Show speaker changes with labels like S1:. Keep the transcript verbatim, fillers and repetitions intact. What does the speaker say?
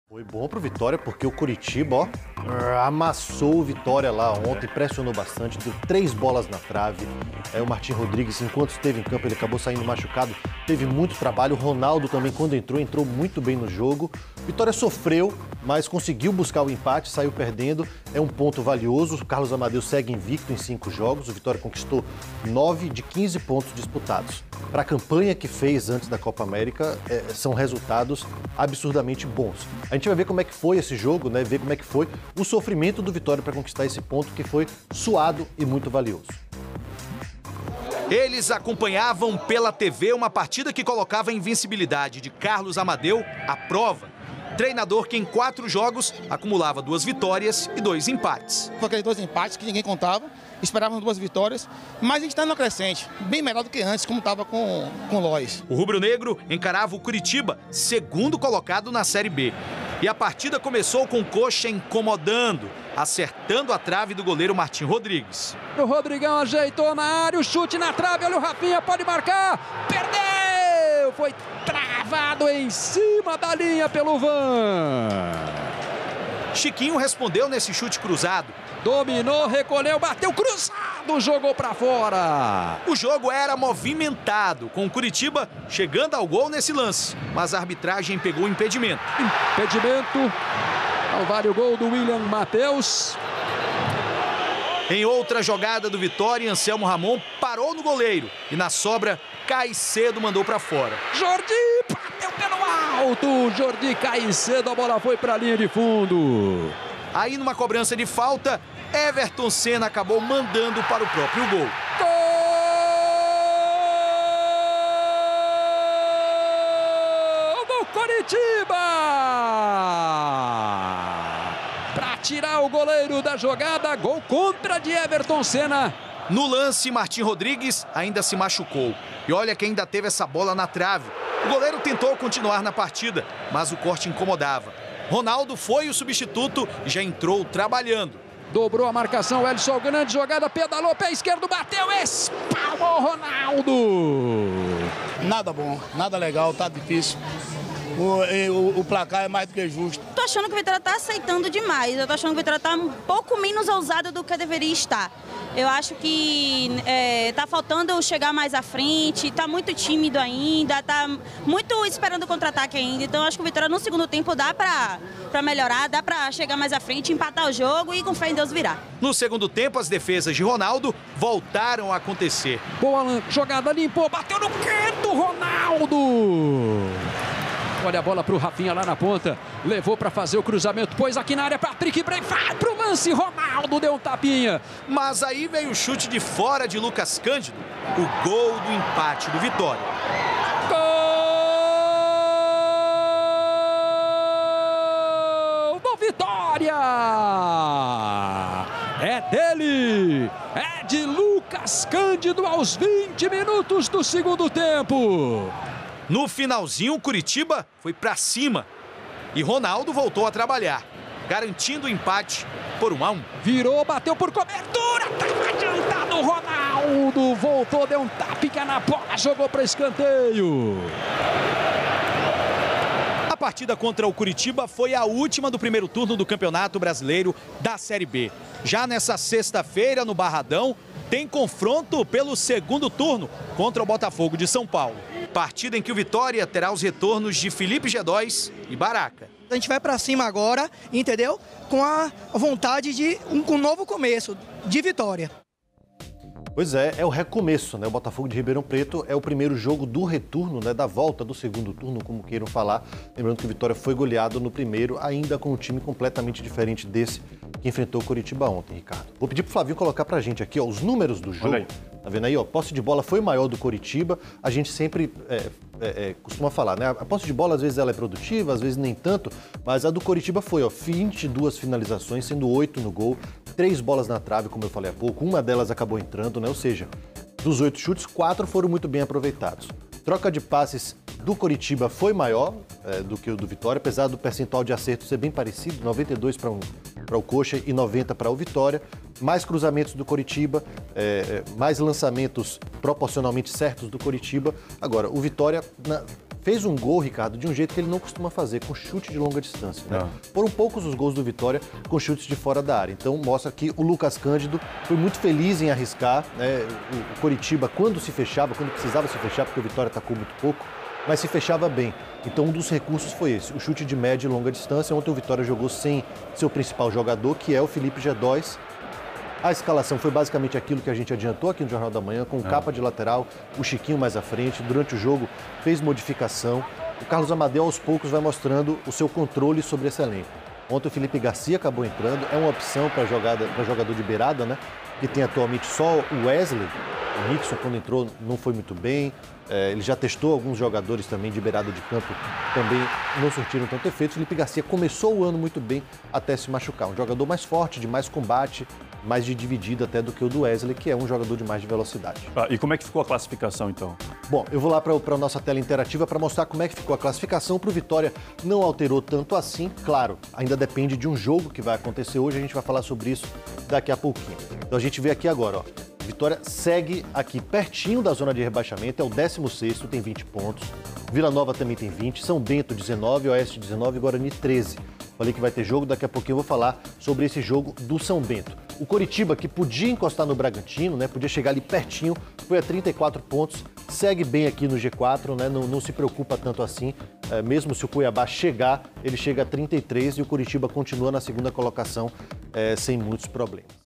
S1: Foi bom pro Vitória, porque o Coritiba, ó, amassou o Vitória lá ontem, pressionou bastante, deu três bolas na trave. É, o Martim Rodrigues, enquanto esteve em campo, ele acabou saindo machucado, teve muito trabalho. O Ronaldo também, quando entrou, entrou muito bem no jogo. Vitória sofreu, mas conseguiu buscar o empate, saiu perdendo. É um ponto valioso. O Carlos Amadeu segue invicto em cinco jogos. O Vitória conquistou nove de quinze pontos disputados. Para a campanha que fez antes da Copa América, é, são resultados absurdamente bons. A gente vai ver como é que foi esse jogo, né? Ver como é que foi o sofrimento do Vitória para conquistar esse ponto que foi suado e muito valioso.
S2: Eles acompanhavam pela T V uma partida que colocava a invencibilidade de Carlos Amadeu à prova. Treinador que em quatro jogos acumulava duas vitórias e dois empates.
S3: Foi aqueles dois empates que ninguém contava, esperávamos duas vitórias, mas a gente está no crescente, bem melhor do que antes, como estava com, com o Lois.
S2: O rubro-negro encarava o Curitiba, segundo colocado na Série B. E a partida começou com o Coxa incomodando, acertando a trave do goleiro Martim Rodrigues.
S4: O Rodrigão ajeitou na área, o chute na trave, olha o Rafinha, pode marcar, perdeu! Foi travado em cima da linha pelo Van.
S2: Chiquinho respondeu nesse chute cruzado.
S4: Dominou, recolheu, bateu cruzado, jogou pra fora.
S2: O jogo era movimentado, com o Curitiba chegando ao gol nesse lance. Mas a arbitragem pegou o impedimento.
S4: Impedimento, ao vale o gol do William Matheus.
S2: Em outra jogada do Vitória, Anselmo Ramon parou no goleiro. E na sobra, Caicedo mandou pra fora.
S4: Jordi bateu pelo alto. Jordi Caicedo, a bola foi pra linha de fundo.
S2: Aí, numa cobrança de falta, Everton Senna acabou mandando para o próprio gol.
S4: Gol do Coritiba! Para tirar o goleiro da jogada, gol contra de Everton Senna.
S2: No lance, Martim Rodrigues ainda se machucou. E olha que ainda teve essa bola na trave. O goleiro tentou continuar na partida, mas o corte incomodava. Ronaldo foi o substituto e já entrou trabalhando.
S4: Dobrou a marcação, Elson, grande jogada, pedalou, pé esquerdo, bateu, espalmou Ronaldo.
S3: Nada bom, nada legal, tá difícil. O, o, o placar é mais do que justo.
S5: Tô achando que o Vitória tá aceitando demais. Eu tô achando que o Vitória tá um pouco menos ousado do que deveria estar. Eu acho que é, tá faltando chegar mais à frente, tá muito tímido ainda, tá muito esperando o contra-ataque ainda. Então eu acho que o Vitória no segundo tempo dá pra, pra melhorar, dá pra chegar mais à frente, empatar o jogo e com fé em Deus virar.
S2: No segundo tempo, as defesas de Ronaldo voltaram a acontecer.
S4: Boa jogada, limpou, bateu no canto, Ronaldo. Olha a bola pro Rafinha lá na ponta. Levou para fazer o cruzamento. Pôs aqui na área. Patrick Bray vai pro lance. Ronaldo deu um tapinha.
S2: Mas aí veio o chute de fora de Lucas Cândido. O gol do empate do Vitória.
S4: Gol do Vitória! É dele! É de Lucas Cândido aos vinte minutos do segundo tempo.
S2: No finalzinho, o Curitiba foi pra cima e Ronaldo voltou a trabalhar, garantindo o empate por um a um.
S4: Virou, bateu por cobertura, tava adiantado o Ronaldo, voltou, deu um tapica na bola, jogou para escanteio.
S2: A partida contra o Curitiba foi a última do primeiro turno do Campeonato Brasileiro da Série B. Já nessa sexta-feira, no Barradão, tem confronto pelo segundo turno contra o Botafogo de São Paulo. Partida em que o Vitória terá os retornos de Felipe Gedóis e Baraca.
S6: A gente vai pra cima agora, entendeu? Com a vontade de um, um novo começo, de vitória.
S1: Pois é, é o recomeço, né? O Botafogo de Ribeirão Preto é o primeiro jogo do retorno, né? Da volta do segundo turno, como queiram falar. Lembrando que o Vitória foi goleado no primeiro, ainda com um time completamente diferente desse que enfrentou o Coritiba ontem, Ricardo. Vou pedir pro Flavinho colocar pra gente aqui, ó, os números do jogo. Tá vendo aí, ó? Posse de bola foi maior do Coritiba. A gente sempre é, é, é, costuma falar, né? A posse de bola, às vezes, ela é produtiva, às vezes nem tanto. Mas a do Coritiba foi, ó, vinte e duas finalizações, sendo oito no gol. Três bolas na trave, como eu falei há pouco. Uma delas acabou entrando, né? Ou seja, dos oito chutes, quatro foram muito bem aproveitados. Troca de passes do Coritiba foi maior é, do que o do Vitória, apesar do percentual de acerto ser bem parecido, noventa e dois para um, para o Coxa e noventa para o Vitória. Mais cruzamentos do Coritiba, é, mais lançamentos proporcionalmente certos do Coritiba. Agora, o Vitória na, fez um gol, Ricardo, de um jeito que ele não costuma fazer, com chute de longa distância. Né?
S7: Ah.
S1: Foram poucos os gols do Vitória com chutes de fora da área. Então mostra que o Lucas Cândido foi muito feliz em arriscar. Né? O Coritiba, quando se fechava, quando precisava se fechar, porque o Vitória atacou muito pouco, mas se fechava bem. Então um dos recursos foi esse, o chute de média e longa distância. Ontem o Vitória jogou sem seu principal jogador, que é o Felipe Gedóis. A escalação foi basicamente aquilo que a gente adiantou aqui no Jornal da Manhã, com capa de lateral, o Chiquinho mais à frente. Durante o jogo fez modificação. O Carlos Amadeu, aos poucos, vai mostrando o seu controle sobre esse elenco. Ontem o Felipe Garcia acabou entrando, é uma opção para jogador de beirada, né? Que tem atualmente só o Wesley. O Nixon, quando entrou, não foi muito bem. É, ele já testou alguns jogadores também de beirada de campo, também não surtiram tanto efeito. Felipe Garcia começou o ano muito bem até se machucar. Um jogador mais forte, de mais combate, mais de dividida até do que o do Wesley, que é um jogador de mais de velocidade.
S7: Ah, e como é que ficou a classificação, então?
S1: Bom, eu vou lá para a nossa tela interativa para mostrar como é que ficou a classificação. Para o Vitória não alterou tanto assim. Claro, ainda depende de um jogo que vai acontecer hoje. A gente vai falar sobre isso daqui a pouquinho. Então a gente vê aqui agora, ó. Vitória segue aqui pertinho da zona de rebaixamento, é o décimo sexto, tem vinte pontos. Vila Nova também tem vinte, São Bento dezenove, Oeste dezenove e Guarani treze. Falei que vai ter jogo, daqui a pouquinho eu vou falar sobre esse jogo do São Bento. O Coritiba, que podia encostar no Bragantino, né, podia chegar ali pertinho, foi a trinta e quatro pontos, segue bem aqui no G quatro, né, não, não se preocupa tanto assim. É, mesmo se o Cuiabá chegar, ele chega a trinta e três e o Coritiba continua na segunda colocação é, sem muitos problemas.